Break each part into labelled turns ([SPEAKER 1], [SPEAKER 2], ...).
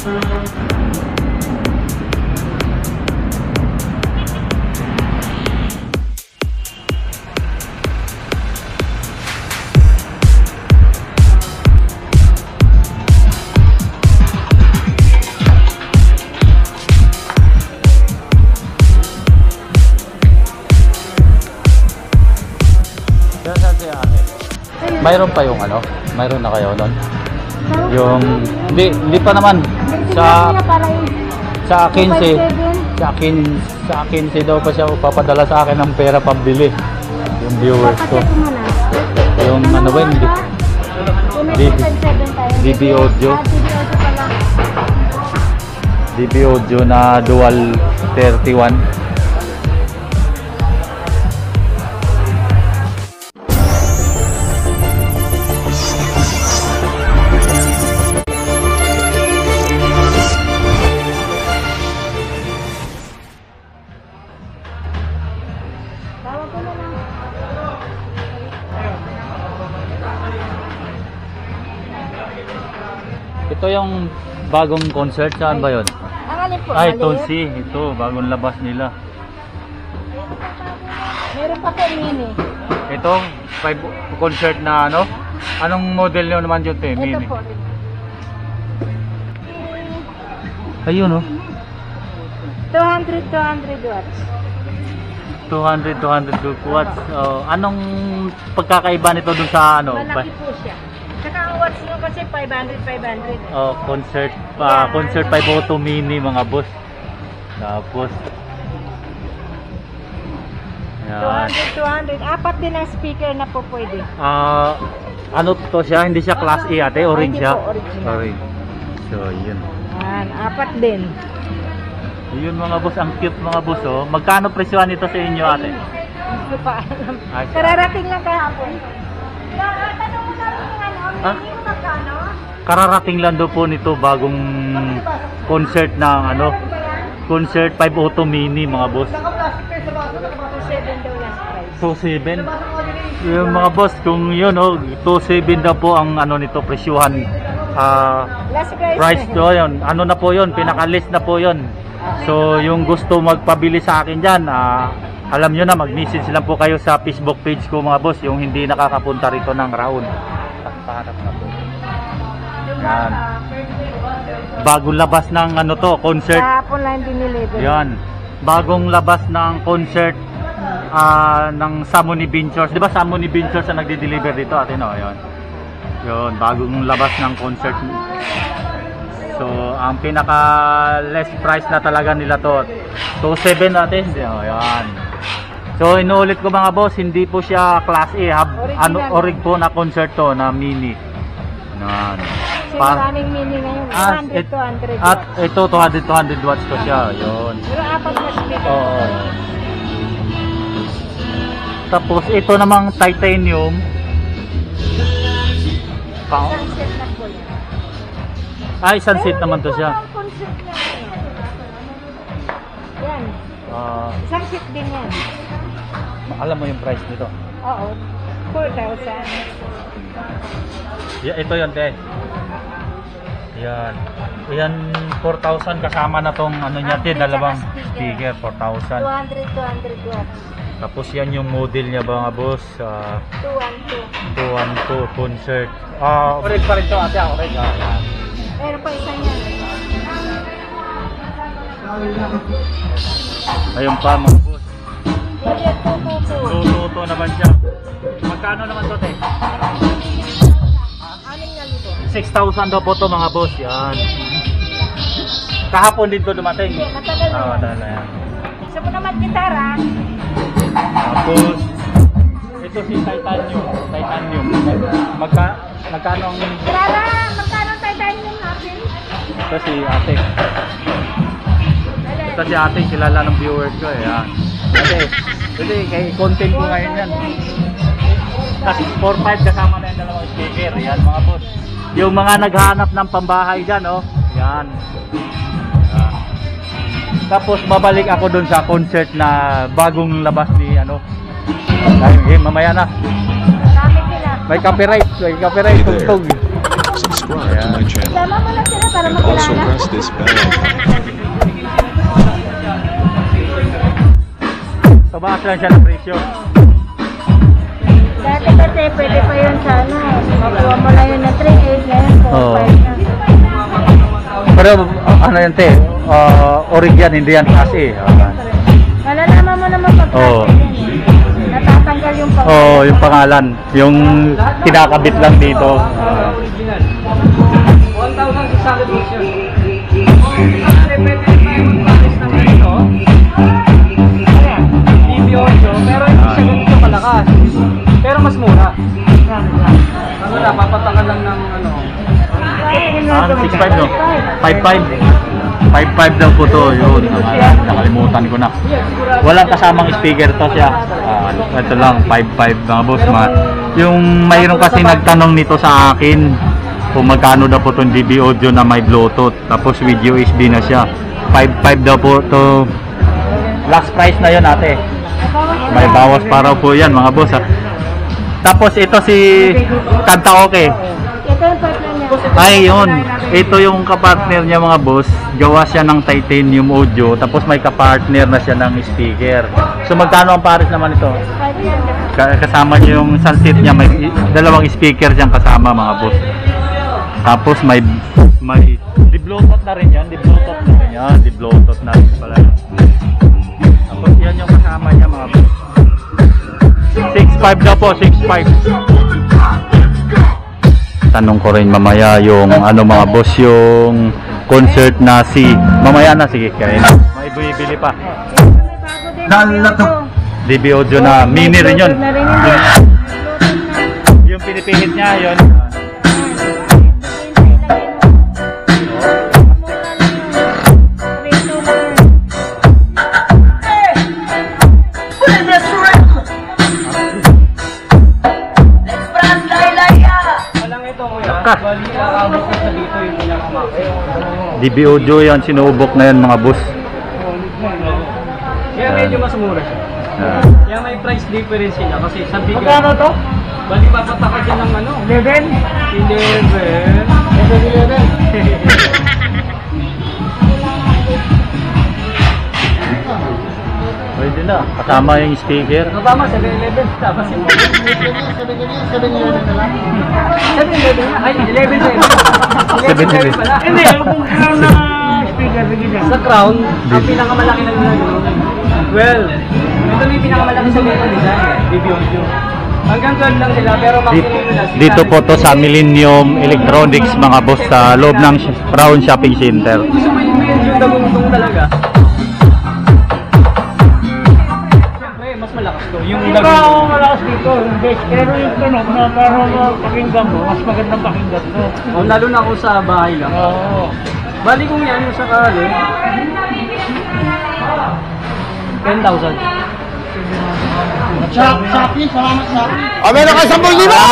[SPEAKER 1] Mayroon pa yung ano? Mayroon na kayo nun? Yung hindi pa naman sa 15 daw pa siya papadala sa akin ng pera pambili yung viewers ko. Yung ano ba yun? DB Audio. DB Audio na dual 31. Ito yung bagong concert, saan ba yun? Ay, Tonsi. Ito, bagong labas nila.
[SPEAKER 2] Meron pa po mini.
[SPEAKER 1] Ito, concert na ano? Anong model nyo naman yun, mini?
[SPEAKER 2] Ito po.
[SPEAKER 1] Ayun, oh.
[SPEAKER 2] 200 watts.
[SPEAKER 1] 200 watts. Anong pagkakaiba nito dun sa ano?
[SPEAKER 2] Malaki po siya. Saka ang watts nyo kasi 500.
[SPEAKER 1] Concert concert 5 auto mini mga boss. Tapos yan.
[SPEAKER 2] 200. Apat din ang speaker na po pwede.
[SPEAKER 1] Ano to siya? Hindi siya class A ate, orange siya.
[SPEAKER 2] Orange.
[SPEAKER 1] So, yun.
[SPEAKER 2] Yan, apat din.
[SPEAKER 1] Yun mga boss, ang cute mga boss, oh. Magkano presyohan ito sa inyo ate?
[SPEAKER 2] Hindi pa alam.
[SPEAKER 1] Ay,
[SPEAKER 2] Kararating lang kahapon. Tanong mo na rin ano, hindi mo magkano?
[SPEAKER 1] Kararating lang daw po nito bagong concert ng ano, concert 5 auto mini mga boss.
[SPEAKER 2] 2.7 daw last price.
[SPEAKER 1] 2.7. Yung mga boss, kung yun, oh, 2.7 daw po ang ano nito, presyuhan.
[SPEAKER 2] Last
[SPEAKER 1] Price to yun. Ano na po yun, pinaka-list na po yun. So, yung gusto magpabili sa akin dyan, alam nyo na, mag-message lang po kayo sa Facebook page ko mga boss, yung hindi nakakapunta rito ng Raon. Paharap na po. Yan. Bagong labas ng ano to, concert.
[SPEAKER 2] Kahapon lang diniliver.
[SPEAKER 1] Yan. Bagong labas ng concert ng Samony Ventures. Di ba Samony Ventures ang nagde-deliver dito ate, no? Yan. Yun, bagong labas ng concert. So, ang pinaka less price na talaga nila to 2.7 natin. Ayan. So, inuulit ko mga boss, hindi po siya class A, orig po na concert to na mini. Yan.
[SPEAKER 2] Maraming mini ngayon. 200
[SPEAKER 1] At ito 200 watts to siya. Yun.
[SPEAKER 2] Pero apat na speaker.
[SPEAKER 1] Oo. Tapos ito namang titanium.
[SPEAKER 2] Sunset na po yan.
[SPEAKER 1] Ay, sunset naman to siya.
[SPEAKER 2] Concert na yan. Sunset din yan.
[SPEAKER 1] Alam mo yung price nito?
[SPEAKER 2] Oo. 4,000.
[SPEAKER 1] Yeah, ito yun, te. Yan. Yan, 4,000 kasama na tong ano niya, te, dalawang speaker, 4,000.
[SPEAKER 2] 200 watts.
[SPEAKER 1] Tapos yan yung model niya mga boss.
[SPEAKER 2] 212.
[SPEAKER 1] 212 concert. Orig pa rin to, ate. Orig. Yan.
[SPEAKER 2] Meron pa isa yan.
[SPEAKER 1] Ayun pa mga boss.
[SPEAKER 2] Budget 222.
[SPEAKER 1] 222 naman siya. Magkano naman to, te?
[SPEAKER 2] Anim nga nito.
[SPEAKER 1] 6,000 daw po to mga boss. Yan. Kahapon din to dumating.
[SPEAKER 2] Hindi, matagal na.
[SPEAKER 1] Matagal na yan.
[SPEAKER 2] Gusto mo naman gitara?
[SPEAKER 1] Tapos ito si titanium. Magkano ang
[SPEAKER 2] Gitara, magkano titanium natin?
[SPEAKER 1] ito si ate. Ito si ate, kilala ng viewers ko eh. Yan. Kasi kay content ko ngayon yan. Kasi 4-5 kasama na yung dalawang speaker. Yan mga boss. Yung mga naghahanap ng pambahay dyan, oh. Yan. Tapos babalik ako dun sa concert na bagong labas ni ano. Ay, mamaya na.
[SPEAKER 2] Marami sila.
[SPEAKER 1] May copyright tugtog.
[SPEAKER 3] Subscribe to my channel.
[SPEAKER 2] Sama mo na sila para
[SPEAKER 3] and also
[SPEAKER 2] makilala.
[SPEAKER 3] press this bell.
[SPEAKER 1] Tumaas lang siya ng presyo.
[SPEAKER 2] Dati kasi pwede pa yun sa ano, makuha mo lang yun na 3.8, ngayon 4.5
[SPEAKER 1] Oo.
[SPEAKER 2] na.
[SPEAKER 1] Pero ano yan te? Orig yan, hindi yan class A.
[SPEAKER 2] Malalaman mo naman pag
[SPEAKER 1] Oo.
[SPEAKER 2] natatanggal yung pag
[SPEAKER 1] Oo, yung pangalan. Yung kinakabit lang dito.
[SPEAKER 4] 1,600 bucks yun. Pwede tayo mag-package ng ganito. DB8, pero hindi siya ganito kalakas. Pero mas mura. Ano na, papatangan lang ng ano.
[SPEAKER 1] Ah, 6.5 no? 5.5. 5.5 daw po to. Yun, nakalimutan ko na. Walang kasamang speaker to siya. Ito lang, 5.5 mga boss. Yung mayroon kasi nagtanong nito sa akin kung magkano daw po itong DB audio na may Bluetooth. Tapos with USB na siya. 5.5 daw po to. Last price na yun ate. May bawas para po yan mga boss. Tapos ito si Kanta Okay.
[SPEAKER 2] ito yung partner niya.
[SPEAKER 1] Ay, yun. Ito yung kapartner niya mga boss. Gawa siya ng titanium audio. Tapos may kapartner na siya ng speaker. So magkano ang pares naman ito?
[SPEAKER 2] 5 yan.
[SPEAKER 1] Kasama niya yung sunset niya. May dalawang speaker dyan kasama mga boss. Tapos may di-bluetooth na rin yan. Di-bluetooth na rin yan. Di-bluetooth na rin pala. Tapos yan yung kasama niya mga boss. 6.5 daw po. 6.5. Tanong ko rin mamaya yung ano mga boss, yung concert na si mamaya na, sige kain may bibili pa DB audio na mini rin yun, yung pinipihit niya yun.
[SPEAKER 4] Bali, aabot ko sa dito yung pinakamakay.
[SPEAKER 1] DB audio yan, sinubok na yan mga boss.
[SPEAKER 4] Kaya medyo mas mura siya. Kaya may price difference sila kasi sa bigay.
[SPEAKER 2] Magkano to?
[SPEAKER 4] Bali, papataka dyan ng ano?
[SPEAKER 2] 11?
[SPEAKER 4] 11.
[SPEAKER 1] Pwede na, kasama yung speaker.
[SPEAKER 4] So, tama, 7-11. Tama si mo. 7-11 na lang. 7-11 na? Ay, 11-7 pala.
[SPEAKER 2] Hindi, yung crown na speaker, sige dyan.
[SPEAKER 4] Sa crown, ang pinakamalaki na nila. Well, ito na yung pinakamalaki sa mga design. BB audio. Hanggang 12 lang sila, pero maximum nila.
[SPEAKER 1] Dito po to sa Millennium Electronics mga boss sa loob ng Crown Shopping Center.
[SPEAKER 4] Gusto mo yung medyo dagungtong talaga. Siyempre, mas malakas to. Yung
[SPEAKER 2] Ikaw malakas dito, yung base. Pero yung tunog na parang pakinggan mo, mas magandang pakinggan mo.
[SPEAKER 4] oh, lalo na ako sa bahay lang.
[SPEAKER 2] Oo.
[SPEAKER 4] Bali kung yan yung sakali, 10,000.
[SPEAKER 2] Shopee, salamat Shopee.
[SPEAKER 3] O, meron ka 10,000!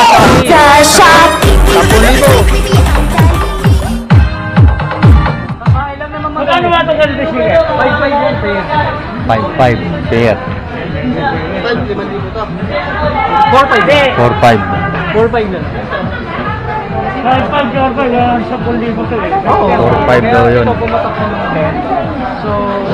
[SPEAKER 4] Sa bahay lang naman
[SPEAKER 2] Magkano ba ito sa speaker?
[SPEAKER 4] 5-5 yan, pair.
[SPEAKER 1] 5.5 pair.
[SPEAKER 4] 4-5.
[SPEAKER 1] 4.5.
[SPEAKER 4] 4-5 lang.
[SPEAKER 2] Kahit 5 yan, 10,000 to eh.
[SPEAKER 4] Oo.
[SPEAKER 1] 4-5 daw yun.
[SPEAKER 4] Ito pumatak sa mga. So,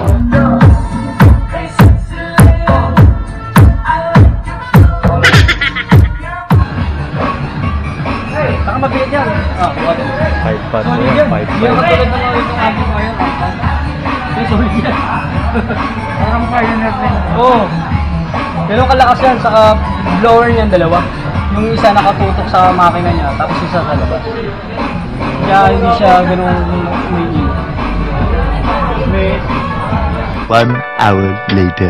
[SPEAKER 4] saka mabigat yan. Ah, what?
[SPEAKER 1] 5 pa
[SPEAKER 4] Solid
[SPEAKER 1] yun,
[SPEAKER 4] yan.
[SPEAKER 1] 5
[SPEAKER 4] Yung katulad ng mga itong ating ngayon. Yung solid yan.
[SPEAKER 2] Parang pioneer din.
[SPEAKER 4] Oo. Ganun kalakas yan, saka blower niyan dalawa. Yung isa nakatutok sa makina niya, tapos isa sa labas. Kaya hindi siya ganun umiinit. May
[SPEAKER 3] 1 hour later.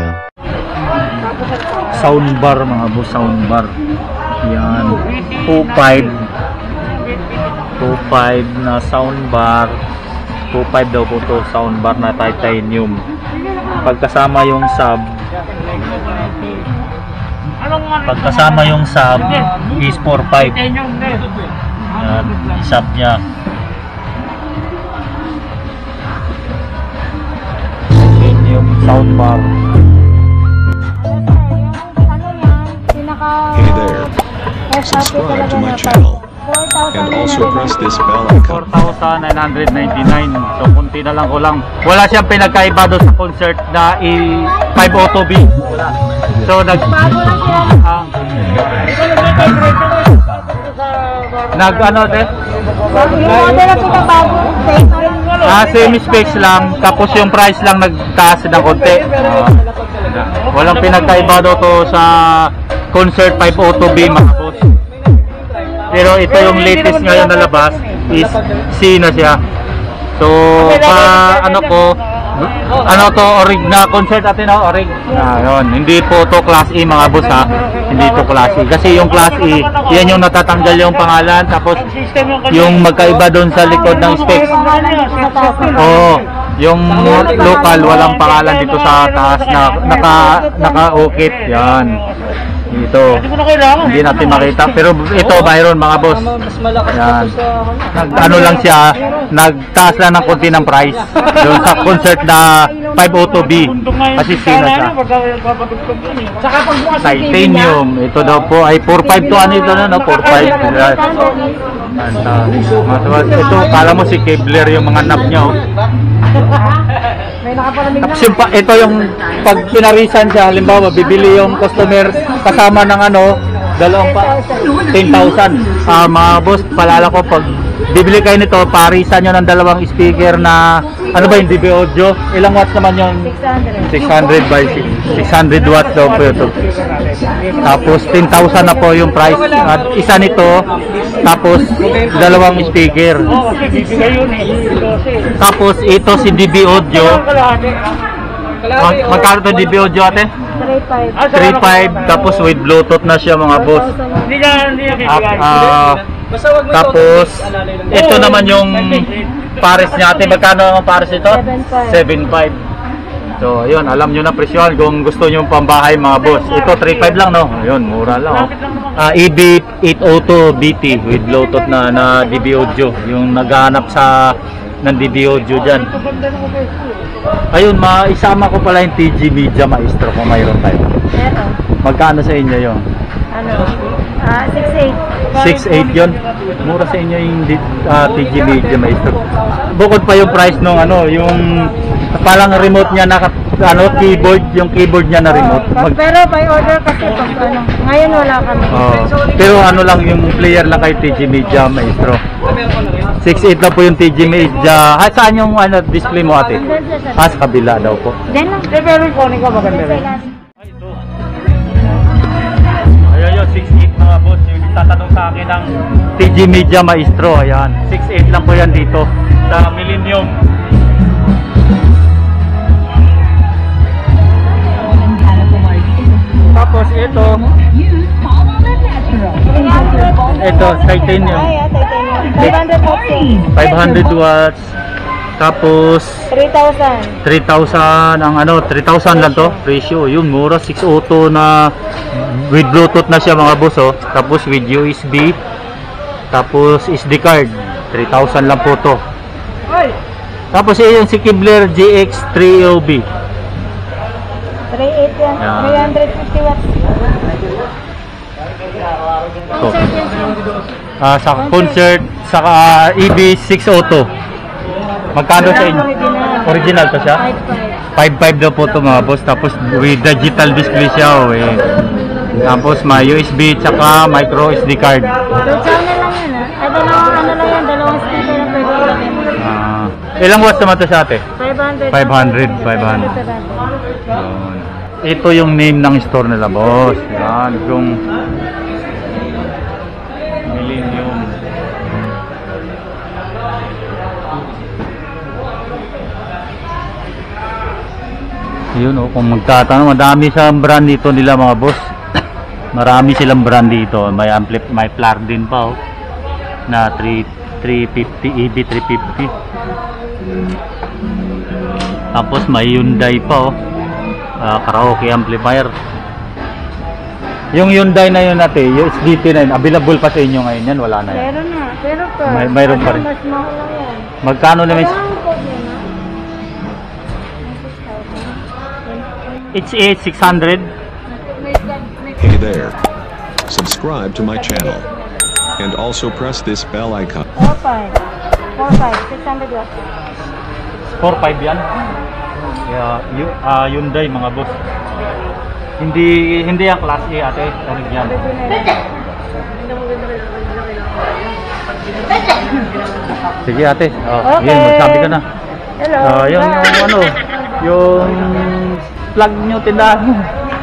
[SPEAKER 1] Soundbar mga boss, soundbar. Yan. 2.5 na soundbar. 2.5 daw po to, soundbar na titanium. Pagkasama yung sub, pagkasama yung sub is 4.5. Yan, sub niya. Titanium soundbar.
[SPEAKER 2] Ano yan? Pinaka...
[SPEAKER 3] Hey there.
[SPEAKER 2] Shopee
[SPEAKER 3] Subscribe
[SPEAKER 2] talaga
[SPEAKER 3] to my
[SPEAKER 2] na
[SPEAKER 3] channel
[SPEAKER 5] And also press this bell icon.
[SPEAKER 1] 4,999. So kunti na lang kulang. Wala siyang pinagkaiba doon sa concert na 502B. Wala. So ano te?
[SPEAKER 6] Yung model na pinabago,
[SPEAKER 1] Same specs lang. Tapos yung price lang nagtaas ng konti. Walang pinagkaiba daw to sa concert 502B mga boss. Pero ito yung latest ngayon na labas is C na siya. So ano to orig na concert natin, no? Orig. Yun. Hindi po to class E mga boss ha. Hindi to class E. Kasi yung class E, yan yung natatanggal yung pangalan. Tapos yung magkaiba doon sa likod ng specs. Oo. Yung local walang pangalan dito sa taas na naka-ukit. Yan. Ito. Hindi natin makita. Pero ito mayroon mga boss. Yan. Ano lang siya, nagtaas lang ng konti ng price doon sa concert na 502B. Kasi sino siya. Titanium. Ito daw po ay 4.5 to ano ito na, no? 4.5. Ito, kala mo si Kevlar yung mga knob niya, oh. Tapos yung, ito yung pag pinarisan siya, halimbawa bibili yung customer kasama ng ano, 10,000. Mga boss, palala ko pag bibili kayo nito, parisan nyo ng dalawang speaker na ano ba yung DB audio? Ilang watts naman yung 600 by 600 watts daw po ito. Tapos 10,000 na po yung price at isa nito, tapos dalawang speaker. Tapos ito si DB audio. Magkano ito DB audio ate? 3.5. Tapos with Bluetooth na siya mga boss. Tapos ito naman yung pares niya ate. Magkano ang pares ito? 7.5. So ayun, alam nyo na presyon kung gusto nyo pambahay mga boss. Ito 3.5 lang, no? Ayun, mura lang, oh. EB802 BT with Bluetooth na DB audio. Yung naghahanap sa ng DB audio dyan. Ayun, maisama ko pala yung TG Media Maestro kung mayroon tayo.
[SPEAKER 6] Meron.
[SPEAKER 1] Magkano sa inyo yung?
[SPEAKER 6] Ano? 6.8.
[SPEAKER 1] 6.8 yun. Mura sa inyo yung TG Media Maestro. Bukod pa yung price nung ano, yung parang remote niya na keyboard, yung keyboard niya na remote.
[SPEAKER 6] Pero by order kasi pag ano, ngayon wala kami.
[SPEAKER 1] Pero ano lang yung player lang kay TG Media Maestro. 6.8 na po yung TG Media. Saan yung display mo ate? Sa kabila daw po.
[SPEAKER 6] Diyan lang.
[SPEAKER 2] Pero yung phone ko maganda rin.
[SPEAKER 1] Ayan yun, 6.8 mga boss. Yung tatanong sa akin ng TG Media Maestro. Ayan, 6.8 lang po yan dito sa Millennium. Tapos ito titanium. 500 watts. Tapos 3,000 ang 3,000 lang to ratio. Yun, mura. 602 na with Bluetooth na siya mga boss, oh. Tapos with USB. Tapos SD card. 3,000 lang po to. Tapos yun si Kevlar GX3OB.
[SPEAKER 6] 3.8 yan. 350 watts.
[SPEAKER 1] So, sa concert saka EB602. Magkano sa inyo? Original to siya? 5.5 daw po to mga boss. Tapos with digital display siya, oh, eh. Tapos may USB tsaka micro SD card.
[SPEAKER 6] So channel lang yan, ha? Dalawang speaker na pwede.
[SPEAKER 1] Ilang watts naman to siya ate?
[SPEAKER 6] 500.
[SPEAKER 1] 500. Ito yung name ng store nila boss. Yan, yung Millennium. Yun, oh, kung magtatanong, madami sa brand dito nila mga boss. Marami silang brand dito. May may Plar din pa, oh, na 350 EB350. Tapos may Hyundai pa, oh. Karaoke amplifier. Yung Hyundai na yun natin, yung SDT9, available pa sa inyo ngayon yan? Wala na yan?
[SPEAKER 6] Meron na. Pero pa.
[SPEAKER 1] Mayroon pa rin.
[SPEAKER 6] Mas mahal lang yan.
[SPEAKER 1] Magkano naman? It's 600.
[SPEAKER 5] Hey there. Subscribe to my channel. And also press this bell icon.
[SPEAKER 6] 4.5. 4.5. 600 watts.
[SPEAKER 1] 4.5 yan. Yeah, Hyundai mga boss. Hindi yung class A ate, original. Sige ate. Oh,
[SPEAKER 6] Okay.
[SPEAKER 1] yun, magsabi ka na.
[SPEAKER 6] Hello.
[SPEAKER 1] Yung ano, yung plug nyo tindahan mo.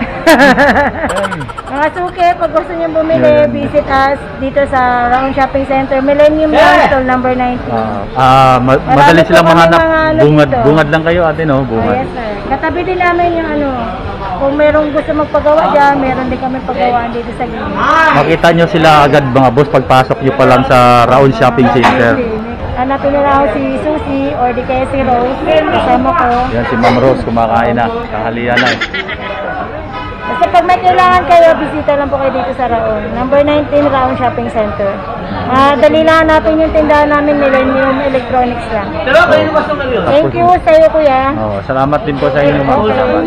[SPEAKER 6] Mga suke, pag gusto niyo bumili, visit us dito sa Round Shopping Center, Millennium Stall number 19.
[SPEAKER 1] Madali silang
[SPEAKER 6] po
[SPEAKER 1] mga
[SPEAKER 6] kami mga ano dito.
[SPEAKER 1] bungad lang kayo ate no,
[SPEAKER 6] Oh,
[SPEAKER 1] bungad.
[SPEAKER 6] yes sir. Katabi din namin yung ano, kung merong gusto magpagawa dyan, meron din kami pagawaan dito sa gilid.
[SPEAKER 1] Makita nyo sila agad mga boss pagpasok nyo pa lang sa Round Shopping Center.
[SPEAKER 6] Hanapin nila ako si Susie or di kaya si Rose. Kasama ko.
[SPEAKER 1] Yan si Ma'am Rose kumakain na, kahalian na.
[SPEAKER 6] Basta pag may kailangan kayo, bisita lang po kayo dito sa Raon. Number 19 Raon Shopping Center. Dali lang natin yung tindahan namin, Millennium Electronics lang. Thank you sa iyo kuya.
[SPEAKER 1] Oh, salamat din po sa inyo mga kasama.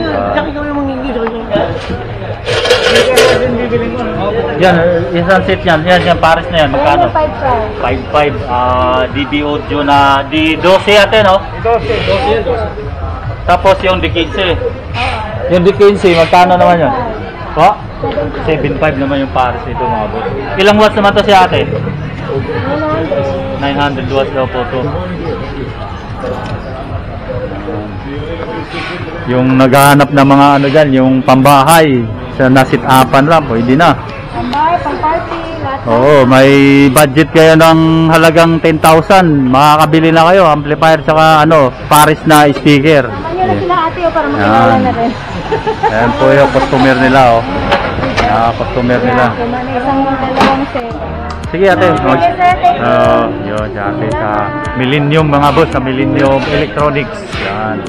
[SPEAKER 1] Yan, isang set yan. Yan, Paris na yan. Magkano?
[SPEAKER 6] 5.5.
[SPEAKER 1] 5.5. DB audio na D12 ate, no? 12. Tapos yung D15. Yung D15, magkano naman yun? Po? 7.5 naman yung Paris nito mga boss. Ilang watts naman to si ate? 900 watts daw po to. Yung naghahanap ng mga ano dyan, yung pambahay sa nasit-apan lang, pwede na.
[SPEAKER 6] Pambahay, pang-party, lahat.
[SPEAKER 1] Oo, may budget kayo ng halagang 10,000. Makakabili na kayo, amplifier tsaka ano, Paris na speaker.
[SPEAKER 6] Ano na sila ate o para makilala na rin.
[SPEAKER 1] Ayan po yung customer nila, oh. Customer nila.
[SPEAKER 6] Isang dalawang set.
[SPEAKER 1] Sige ate, yun, si ate sa Millennium mga boss, sa Millennium Electronics. Yan.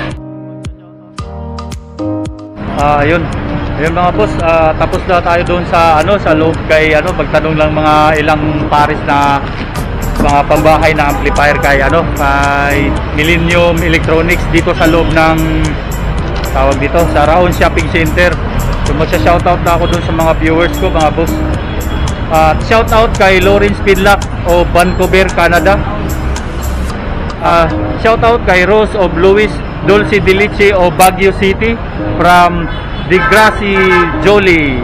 [SPEAKER 1] Yun. Ayun mga boss, tapos na tayo doon sa ano, sa loob kay ano, magtanong lang mga ilang Paris na mga pambahay na amplifier kay ano, kay Millennium Electronics dito sa loob ng tawag dito sa Round Shopping Center. So magsa-shoutout na ako doon sa mga viewers ko mga boss. Shoutout kay Lawrence Pidlac of Vancouver, Canada. Shoutout kay Rose of Louis Dulce Delice of Baguio City from Degrassi Jolie.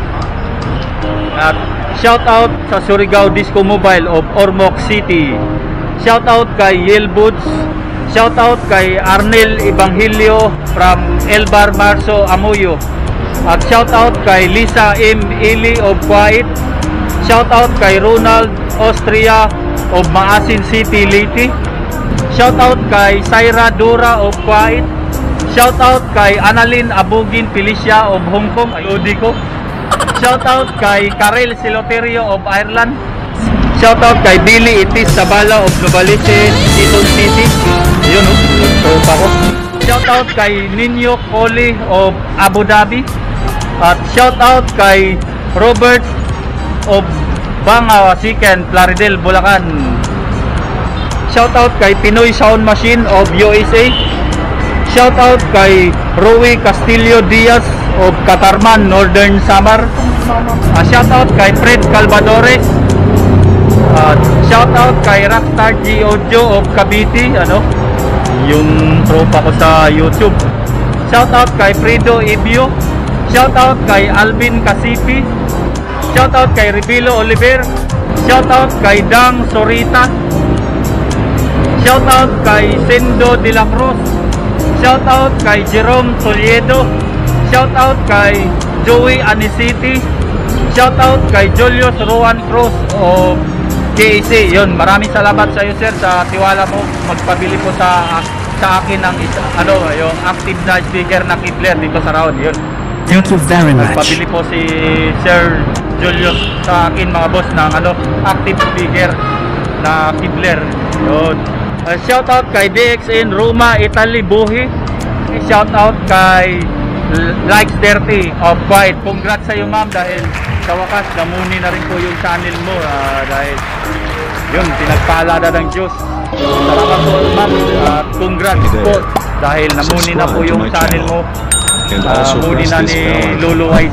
[SPEAKER 1] At shoutout sa Surigao Disco Mobile of Ormoc City. Shoutout kay Yelbuds. Shoutout kay Arnel Evangelio from Elbar Marso Amuyo. At shoutout kay Lisa M. Ili of Kuwait. Shoutout kay Ronald Austria of Maasin City, Leyte. Shoutout kay Syra Dura of Kuwait. Shoutout kay Annalyn Abugin Felicia of Hong Kong, Lodi ko. Shoutout kay Karel Siloterio of Ireland. Shoutout kay Billy Itis Sabala of Novaliches, Quezon City. Yun oh, ko. Shoutout kay Ninyo Coley of Abu Dhabi. At shoutout kay Robert of Banga Siken, Plaridel, Bulacan. Shoutout kay Pinoy Sound Machine of USA. Shoutout kay Rowie Castillo Diaz of Catarman, Northern Samar. Shoutout kay Fred Calvadores. Shoutout kay Rockstar G Audio of Cavite, ano, yung tropa ko sa YouTube. Shoutout kay Fredo Ibio. Shoutout kay Alvin Casipi. Shoutout kay Ribilo Oliver. Shoutout kay Dang Sorita. Shoutout kay Sendo de la Cruz. Shoutout kay Jerome Toledo. Shoutout kay Joey Anisiti. Shoutout kay Julius Rowan Cruz of KAC. Yun, maraming salamat sa iyo sir sa tiwala mo magpabili po sa akin ng ano, yung active na speaker na Kibler dito sa Round. Yun.
[SPEAKER 3] Thank you very much.
[SPEAKER 1] Magpabili po si Sir Julius sa akin mga boss ng ano, active speaker na Kibler. Yun. Shoutout kay DXN Roma Italy Buhi. Shoutout kay Likes 30 of Quiet. Congrats sa iyo ma'am dahil sa wakas namuni na rin po yung channel mo dahil yun, pinagpaalala ng Diyos. Salamat po ma'am at congrats po dahil namuni na po yung channel mo.
[SPEAKER 5] And also
[SPEAKER 1] Muni
[SPEAKER 5] press
[SPEAKER 1] na
[SPEAKER 5] this
[SPEAKER 1] ni
[SPEAKER 5] bell icon.
[SPEAKER 1] Lulu YT.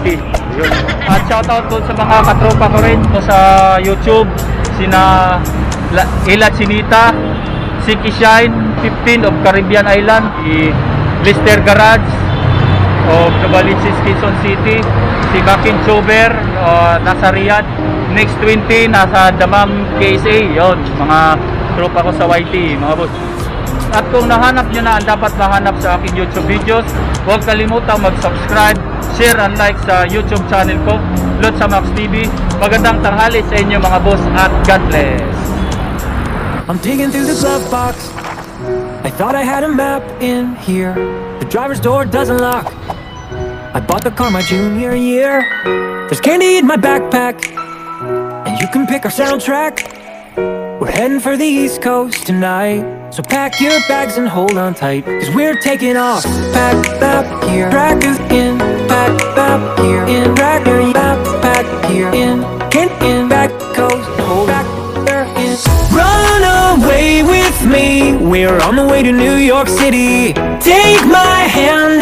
[SPEAKER 1] Yun. At shoutout po sa mga katropa ko rin po sa YouTube, sina Ila Chinita, Siki Shine 15 of Caribbean Island, si Lister Garage of Novaliches, Quezon City, si Kakin Chober nasa Riyadh, Next 20 nasa Damam, KSA. Yon, mga tropa ko sa YT, mga boss. At kung nahanap nyo na ang dapat mahanap sa aking YouTube videos, huwag kalimutang mag-subscribe, share and like sa YouTube channel ko, Lotsa Max TV. Magandang tanghali sa inyo mga boss at God bless.
[SPEAKER 7] I'm digging through the glove box. I thought I had a map in here. The driver's door doesn't lock. I bought the car my junior year. There's candy in my backpack, and you can pick our soundtrack. We're heading for the East Coast tonight, so pack your bags and hold on tight, cause we're taking off. Pack up here, track is in. Pack up here, in. Track your backpack here, in back coast, hold back there in. Run away with me, we're on the way to New York City. Take my hand